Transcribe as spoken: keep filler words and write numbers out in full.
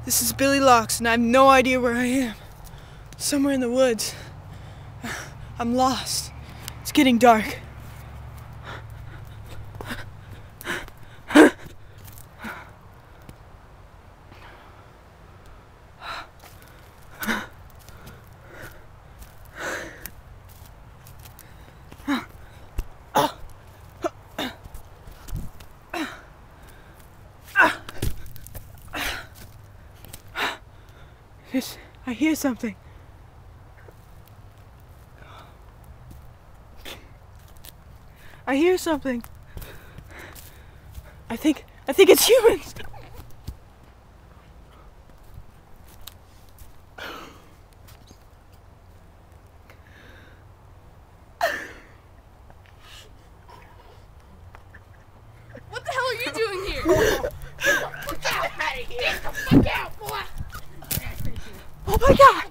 This is Billy Laux, and I have no idea where I am. Somewhere in the woods. I'm lost. It's getting dark. Yes, I hear something. I hear something. I think, I think it's humans. What the hell are you doing here? Get the fuck out of here! Get the fuck out, boy! Oh my God!